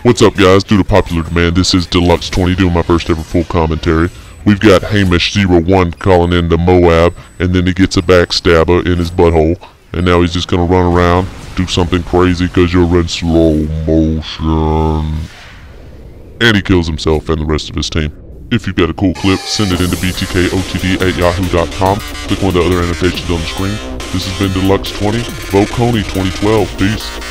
What's up, guys? Due to popular demand, this is Deluxe20 doing my first ever full commentary. We've got Hamish01 calling in the Moab, and then he gets a backstabber in his butthole, and now he's just gonna run around, do something crazy because you're in slow motion. And he kills himself and the rest of his team. If you've got a cool clip, send it into BTKOTD@yahoo.com. Click one of the other annotations on the screen. This has been Deluxe20, Vote Coney 2012. Peace.